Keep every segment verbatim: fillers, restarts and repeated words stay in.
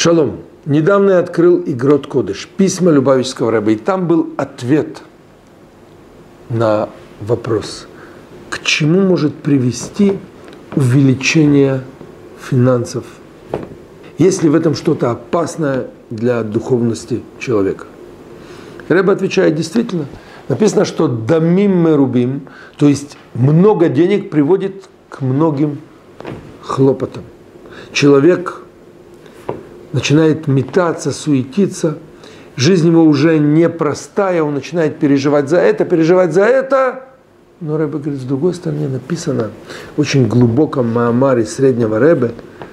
Шалом. Недавно я открыл Игрот Кодеш, письма Любавического рэба, и там был ответ на вопрос, к чему может привести увеличение финансов, есть ли в этом что-то опасное для духовности человека. Рэба отвечает, действительно, написано, что дамим мы рубим, то есть много денег приводит к многим хлопотам. Человек начинает метаться, суетиться, жизнь его уже непростая, он начинает переживать за это, переживать за это. Но Рэбе говорит, с другой стороны написано в очень глубоком маамаре среднего Рэбе,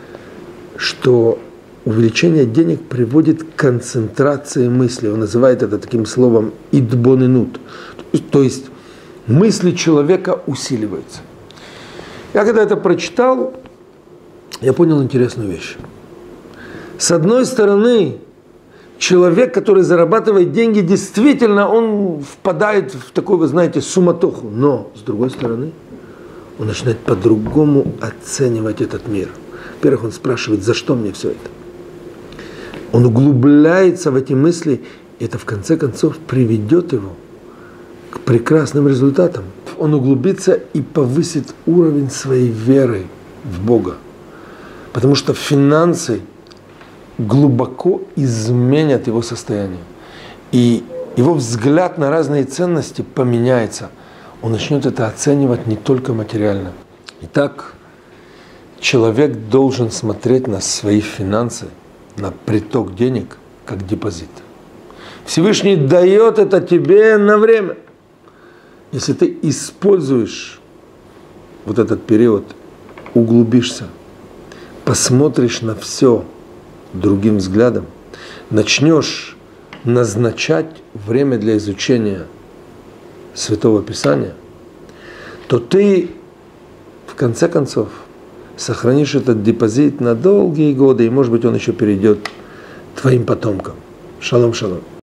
что увеличение денег приводит к концентрации мысли. Он называет это таким словом идбоненут. То есть мысли человека усиливаются. Я когда это прочитал, я понял интересную вещь. С одной стороны, человек, который зарабатывает деньги, действительно, он впадает в такую, вы знаете, суматоху. Но, с другой стороны, он начинает по-другому оценивать этот мир. Во-первых, он спрашивает, за что мне все это? Он углубляется в эти мысли, и это, в конце концов, приведет его к прекрасным результатам. Он углубится и повысит уровень своей веры в Бога. Потому что финансы глубоко изменят его состояние. И его взгляд на разные ценности поменяется. Он начнет это оценивать не только материально. Итак, человек должен смотреть на свои финансы, на приток денег, как депозит. Всевышний дает это тебе на время. Если ты используешь вот этот период, углубишься, посмотришь на все другим взглядом, начнешь назначать время для изучения Святого Писания, то ты, в конце концов, сохранишь этот депозит на долгие годы, и, может быть, он еще перейдет твоим потомкам. Шалом, шалом.